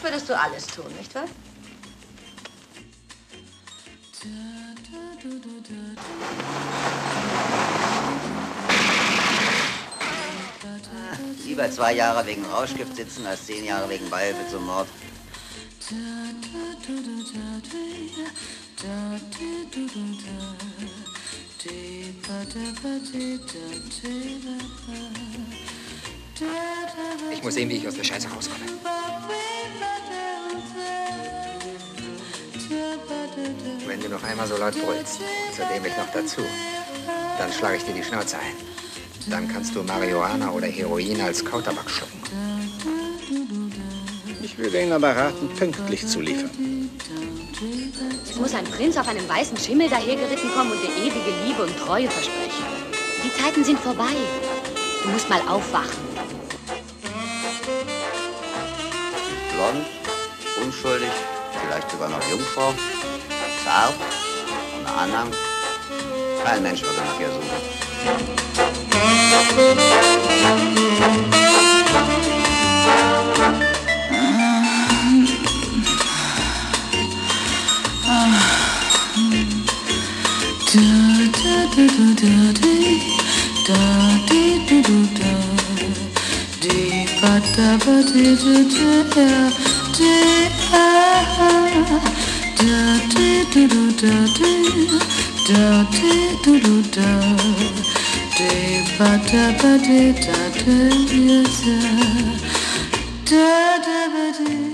würdest du alles tun, nicht wahr? Lieber 2 Jahre wegen Rauschgift sitzen, als 10 Jahre wegen Beihilfe zum Mord. Ich muss sehen, wie ich aus der Scheiße rauskomme. Wenn du noch einmal so laut brüllst, und so dämlich noch dazu, dann schlage ich dir die Schnauze ein. Dann kannst du Marihuana oder Heroin als Kautabak schlucken. Ich würde Ihnen aber raten, pünktlich zu liefern. Es muss ein Prinz auf einem weißen Schimmel dahergeritten kommen und dir ewige Liebe und Treue versprechen. Die Zeiten sind vorbei. Du musst mal aufwachen. Blond, unschuldig, vielleicht sogar noch Jungfrau, zart, ohne Anhang. Kein Mensch würde nach ihr suchen. Da